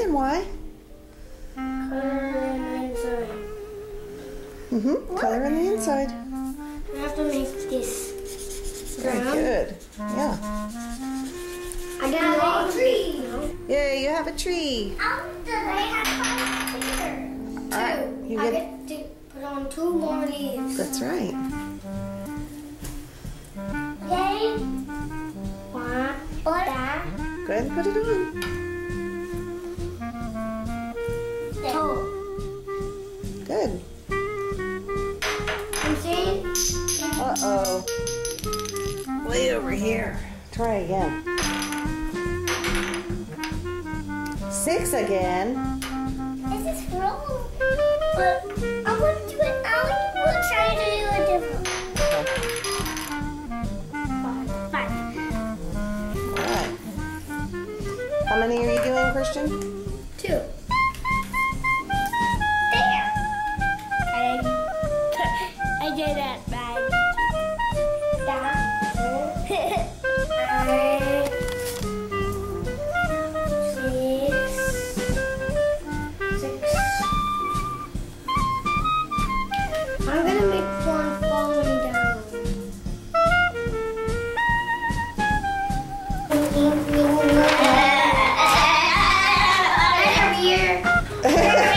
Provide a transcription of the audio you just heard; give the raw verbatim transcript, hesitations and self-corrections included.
again. Why? Color in the inside. Mm-hmm. Color in the inside. I have to make this. Very brown. good. Yeah. I got a tree. Yay, you have a tree. How did I have here? All right. You I get. get to put on two more leaves. That's right. Yay. One. Or that. Go ahead and put it on. Two. Good. I'm seeing. Uh-oh. Way over here. Try again. Six again. This is wrong. But I want to do it. I want to try to do it different. Five. All right. How many are you doing, Christian? Two. There. I, I did that right. That. Six. Six. I'm gonna make one falling down. Right over here.